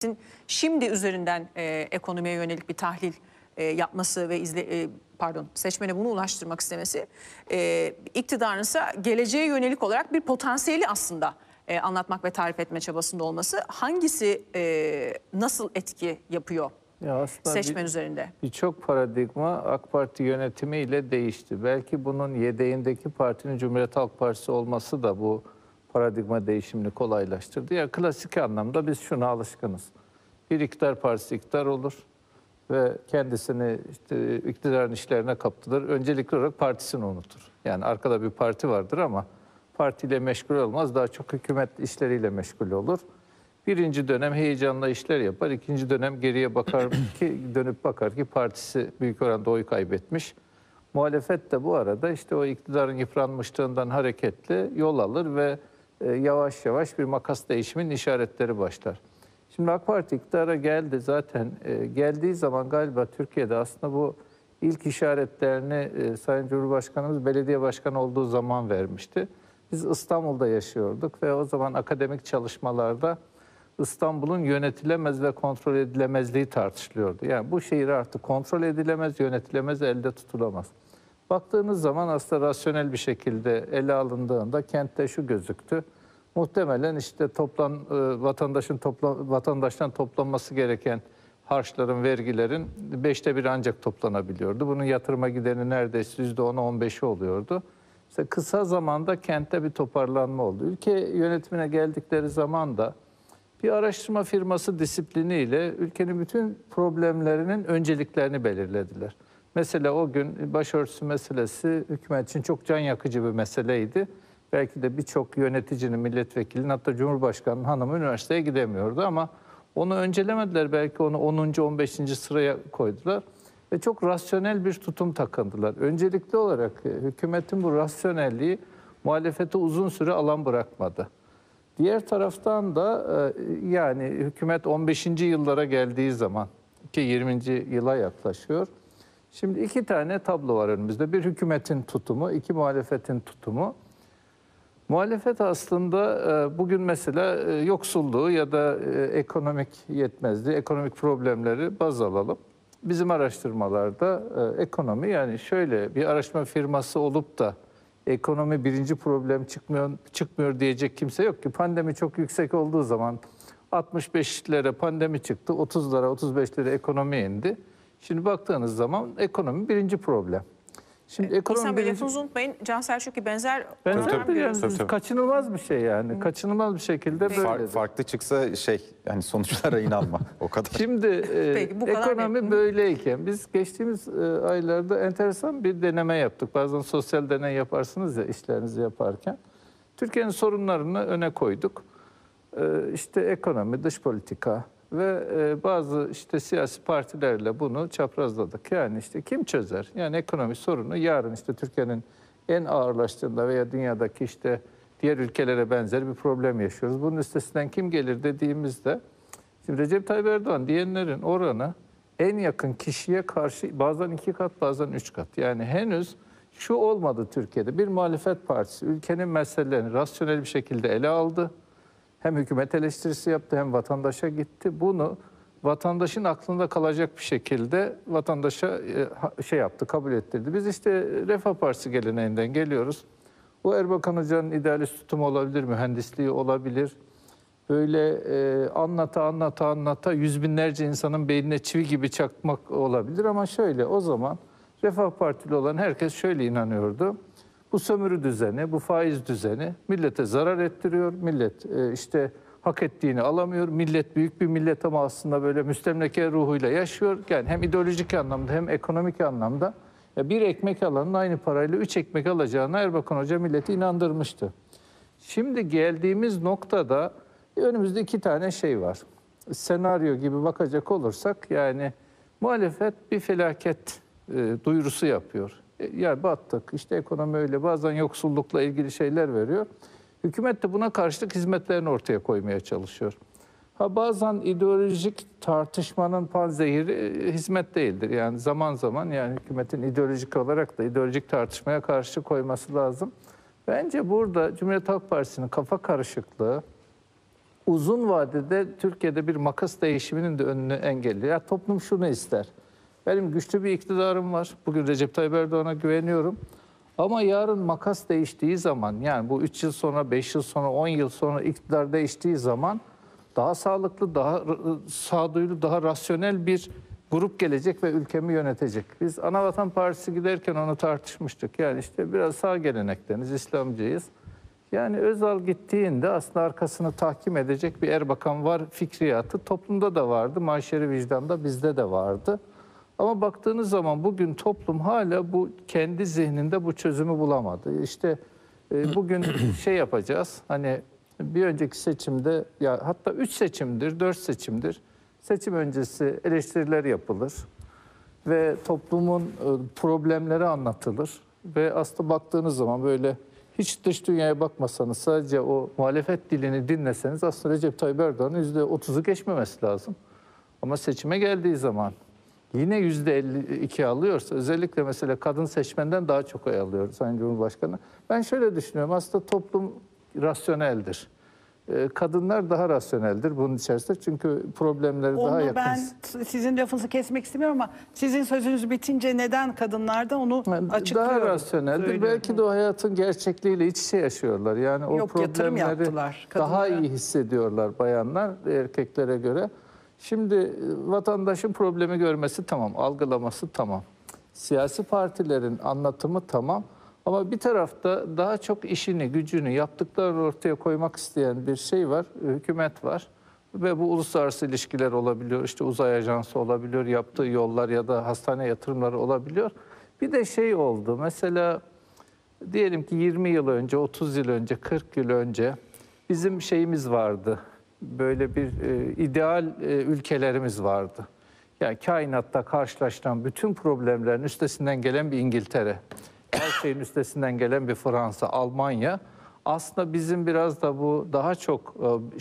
şimdi üzerinden ekonomiye yönelik bir tahlil yapması ve seçmene bunu ulaştırmak istemesi, iktidarın ise geleceğe yönelik olarak bir potansiyeli aslında anlatmak ve tarif etme çabasında olması, hangisi nasıl etki yapıyor seçmen üzerinde? Birçok paradigma AK Parti yönetimiyle değişti. Belki bunun yedeğindeki partinin Cumhuriyet Halk Partisi olması da bu paradigma değişimini kolaylaştırdı. Ya klasik anlamda biz şuna alışkınız. Bir iktidar partisi iktidar olur ve kendisini işte iktidarın işlerine kaptırır. Öncelikli olarak partisini unutur. Yani arkada bir parti vardır ama partiyle meşgul olmaz. Daha çok hükümet işleriyle meşgul olur. Birinci dönem heyecanla işler yapar. İkinci dönem geriye bakar ki dönüp bakar ki partisi büyük oranda oy kaybetmiş. Muhalefet de bu arada işte o iktidarın yıpranmışlığından hareketle yol alır ve yavaş yavaş bir makas değişiminin işaretleri başlar. Şimdi AK Parti iktidara geldi zaten. Geldiği zaman galiba Türkiye'de aslında bu ilk işaretlerini Sayın Cumhurbaşkanımız belediye başkanı olduğu zaman vermişti. Biz İstanbul'da yaşıyorduk ve o zaman akademik çalışmalarda İstanbul'un yönetilemez ve kontrol edilemezliği tartışılıyordu. Yani bu şehir artık kontrol edilemez, yönetilemez, elde tutulamaz. Baktığınız zaman aslında rasyonel bir şekilde ele alındığında kentte şu gözüktü. Muhtemelen işte vatandaştan toplanması gereken harçların, vergilerin 5'te 1 ancak toplanabiliyordu. Bunun yatırıma gideni neredeyse %10'u 15'i oluyordu. İşte kısa zamanda kentte bir toparlanma oldu. Ülke yönetimine geldikleri zaman da bir araştırma firması disipliniyle ülkenin bütün problemlerinin önceliklerini belirlediler. Mesela o gün başörtüsü meselesi hükümet için çok can yakıcı bir meseleydi. Belki de birçok yöneticinin, milletvekilinin, hatta Cumhurbaşkanı'nın hanımı üniversiteye gidemiyordu ama onu öncelemediler. Belki onu 10. 15. sıraya koydular ve çok rasyonel bir tutum takındılar. Öncelikli olarak hükümetin bu rasyonelliği muhalefete uzun süre alan bırakmadı. Diğer taraftan da yani hükümet 15. yıllara geldiği zaman ki 20. yıla yaklaşıyor. Şimdi iki tane tablo var önümüzde. Bir hükümetin tutumu, iki muhalefetin tutumu. Muhalefet aslında bugün mesela yoksulluğu ya da ekonomik yetmezliği, ekonomik problemleri baz alalım. Bizim araştırmalarda ekonomi, yani şöyle bir araştırma firması olup da ekonomi birinci problem çıkmıyor diyecek kimse yok ki. Pandemi çok yüksek olduğu zaman 65'lere pandemi çıktı, 30'lara 35'lere ekonomi indi. Şimdi baktığınız zaman ekonomi birinci problem. Şimdi İhsan Bey, lafınızı unutmayın. Can Selçuk benzer yani kaçınılmaz bir şey yani. Kaçınılmaz bir şekilde böyle. Farklı çıksa yani sonuçlara inanma o kadar. Şimdi Peki, bu kadar ekonomi böyleyken biz geçtiğimiz aylarda enteresan bir deneme yaptık. Bazen sosyal deney yaparsınız ya işlerinizi yaparken. Türkiye'nin sorunlarını öne koyduk. İşte ekonomi, dış politika ve bazı işte siyasi partilerle bunu çaprazladık. Yani işte kim çözer? Yani ekonomi sorunu yarın işte Türkiye'nin en ağırlaştığında veya dünyadaki işte diğer ülkelere benzer bir problem yaşıyoruz. Bunun üstesinden kim gelir dediğimizde şimdi Recep Tayyip Erdoğan diyenlerin oranı en yakın kişiye karşı bazen 2 kat bazen 3 kat. Yani henüz şu olmadı Türkiye'de. Bir muhalefet partisi ülkenin meselelerini rasyonel bir şekilde ele aldı. Hem hükümet eleştirisi yaptı hem vatandaşa gitti. Bunu vatandaşın aklında kalacak bir şekilde vatandaşa yaptı, kabul ettirdi. Biz işte Refah Partisi geleneğinden geliyoruz. Bu Erbakan Hoca'nın idealist tutumu olabilir, mühendisliği olabilir. Böyle anlata yüz binlerce insanın beynine çivi gibi çakmak olabilir. Ama şöyle, o zaman Refah Partili olan herkes şöyle inanıyordu. Bu sömürü düzeni, bu faiz düzeni millete zarar ettiriyor. Millet işte hak ettiğini alamıyor. Millet büyük bir millet ama aslında böyle müstemleke ruhuyla yaşıyor. Yani hem ideolojik anlamda hem ekonomik anlamda bir ekmek alanın aynı parayla 3 ekmek alacağına Erbakan Hoca milleti inandırmıştı. Şimdi geldiğimiz noktada önümüzde 2 tane şey var. Senaryo gibi bakacak olursak yani muhalefet bir felaket duyurusu yapıyor. Ya battık, işte ekonomi öyle, bazen yoksullukla ilgili şeyler veriyor. Hükümet de buna karşılık hizmetlerini ortaya koymaya çalışıyor. Bazen ideolojik tartışmanın panzehiri hizmet değildir. Yani zaman zaman yani hükümetin ideolojik olarak da ideolojik tartışmaya karşı koyması lazım. Bence burada Cumhuriyet Halk Partisi'nin kafa karışıklığı uzun vadede Türkiye'de bir makas değişiminin de önünü engelliyor. Ya toplum şunu ister. Benim güçlü bir iktidarım var. Bugün Recep Tayyip Erdoğan'a güveniyorum. Ama yarın makas değiştiği zaman, yani bu 3 yıl sonra, 5 yıl sonra, 10 yıl sonra iktidar değiştiği zaman daha sağlıklı, daha sağduyulu, daha rasyonel bir grup gelecek ve ülkemi yönetecek. Biz Anavatan Partisi giderken onu tartışmıştık. Yani işte biraz sağ gelenekteniz, İslamcıyız. Yani Özal gittiğinde aslında arkasını tahkim edecek bir Erbakan var fikriyatı toplumda da vardı. Maşeri vicdanda bizde de vardı. Ama baktığınız zaman bugün toplum hala bu kendi zihninde bu çözümü bulamadı. İşte bugün şey yapacağız. Hani bir önceki seçimde, ya hatta 3 seçimdir, 4 seçimdir. Seçim öncesi eleştiriler yapılır ve toplumun problemleri anlatılır ve aslında baktığınız zaman böyle hiç dış dünyaya bakmasanız, sadece o muhalefet dilini dinleseniz aslında Recep Tayyip Erdoğan'ın %30'u geçmemesi lazım. Ama seçime geldiği zaman yine %52 alıyorsa, özellikle mesela kadın seçmenden daha çok oy alıyor Sayın Cumhurbaşkanı. Ben şöyle düşünüyorum, aslında toplum rasyoneldir. Kadınlar daha rasyoneldir bunun içerisinde, çünkü problemleri daha yakın. Ben sizin lafınızı kesmek istemiyorum ama sizin sözünüz bitince neden kadınlarda onu açıklıyorum. Daha rasyoneldir. Belki de o hayatın gerçekliğiyle iç içe yaşıyorlar. Yani o Yok, yatırım problemleri yaptılar daha kadınlara. iyi hissediyorlar bayanlar erkeklere göre. Şimdi vatandaşın problemi görmesi tamam, algılaması tamam. Siyasi partilerin anlatımı tamam. Ama bir tarafta daha çok işini, gücünü, yaptıklarını ortaya koymak isteyen bir şey var, hükümet var. Ve bu uluslararası ilişkiler olabiliyor, işte uzay ajansı olabiliyor, yaptığı yollar ya da hastane yatırımları olabiliyor. Bir de şey oldu, mesela diyelim ki 20 yıl önce, 30 yıl önce, 40 yıl önce bizim şeyimiz vardı. Böyle bir ideal ülkelerimiz vardı. Yani kainatta karşılaşılan bütün problemlerin üstesinden gelen bir İngiltere, her şeyin üstesinden gelen bir Fransa, Almanya. Aslında bizim biraz da bu daha çok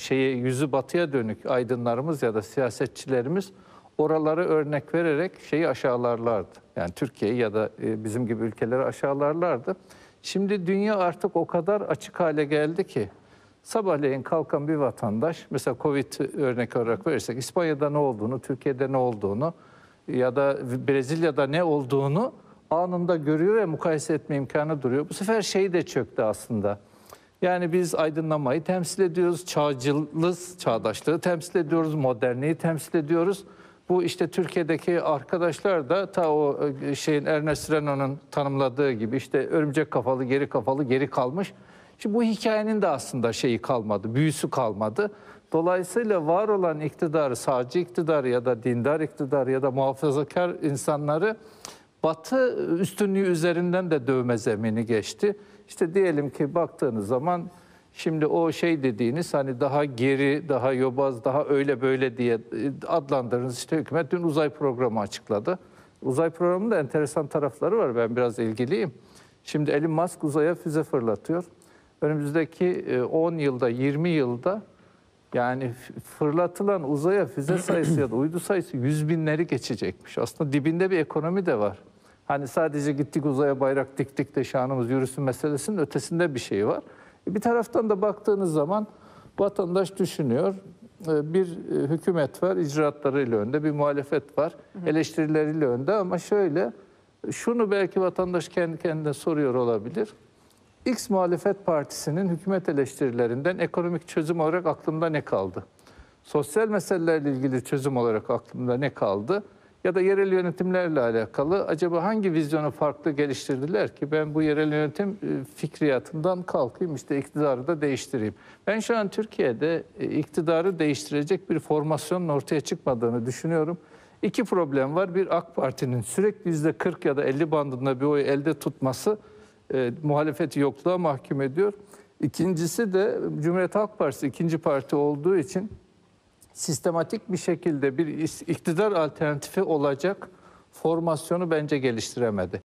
yüzü batıya dönük aydınlarımız ya da siyasetçilerimiz oraları örnek vererek şeyi aşağılarlardı. Yani Türkiye'yi ya da bizim gibi ülkeleri aşağılarlardı. Şimdi dünya artık o kadar açık hale geldi ki sabahleyin kalkan bir vatandaş, mesela Covid örnek olarak verirsek, İspanya'da ne olduğunu, Türkiye'de ne olduğunu ya da Brezilya'da ne olduğunu anında görüyor ve mukayese etme imkanı duruyor. Bu sefer şey de çöktü aslında. Yani biz aydınlanmayı temsil ediyoruz, çağdaşlığı temsil ediyoruz, modernliği temsil ediyoruz. Bu işte Türkiye'deki arkadaşlar da ta o Ernest Renan'ın tanımladığı gibi işte örümcek kafalı, geri kalmış. Şimdi bu hikayenin de aslında şeyi kalmadı, büyüsü kalmadı. Dolayısıyla var olan iktidarı, sağcı iktidarı ya da dindar iktidarı ya da muhafazakar insanları Batı üstünlüğü üzerinden de dövme zemini geçti. İşte diyelim ki baktığınız zaman şimdi o şey dediğiniz hani daha geri, daha yobaz, daha öyle böyle diye adlandırdığınız işte hükümet dün uzay programı açıkladı. Uzay programının da enteresan tarafları var. Ben biraz ilgiliyim. Şimdi Elon Musk uzaya füze fırlatıyor. Önümüzdeki 10 yılda, 20 yılda yani fırlatılan uzaya füze sayısı ya da uydu sayısı 100 binleri geçecekmiş. Aslında dibinde bir ekonomi de var. Hani sadece gittik uzaya bayrak diktik de şanımız yürüsün meselesinin ötesinde bir şey var. Bir taraftan da baktığınız zaman vatandaş düşünüyor. Bir hükümet var, icraatlarıyla önde, bir muhalefet var, eleştirileriyle önde ama şöyle, şunu belki vatandaş kendi kendine soruyor olabilir. X muhalefet partisinin hükümet eleştirilerinden ekonomik çözüm olarak aklımda ne kaldı? Sosyal meselelerle ilgili çözüm olarak aklımda ne kaldı? Ya da yerel yönetimlerle alakalı acaba hangi vizyonu farklı geliştirdiler ki ben bu yerel yönetim fikriyatından kalkayım işte iktidarı da değiştireyim. Ben şu an Türkiye'de iktidarı değiştirecek bir formasyonun ortaya çıkmadığını düşünüyorum. İki problem var. Bir, AK Parti'nin sürekli %40 ya da 50 bandında bir oy elde tutması muhalefeti yokluğa mahkum ediyor. İkincisi de Cumhuriyet Halk Partisi ikinci parti olduğu için sistematik bir şekilde bir iktidar alternatifi olacak formasyonu bence geliştiremedi.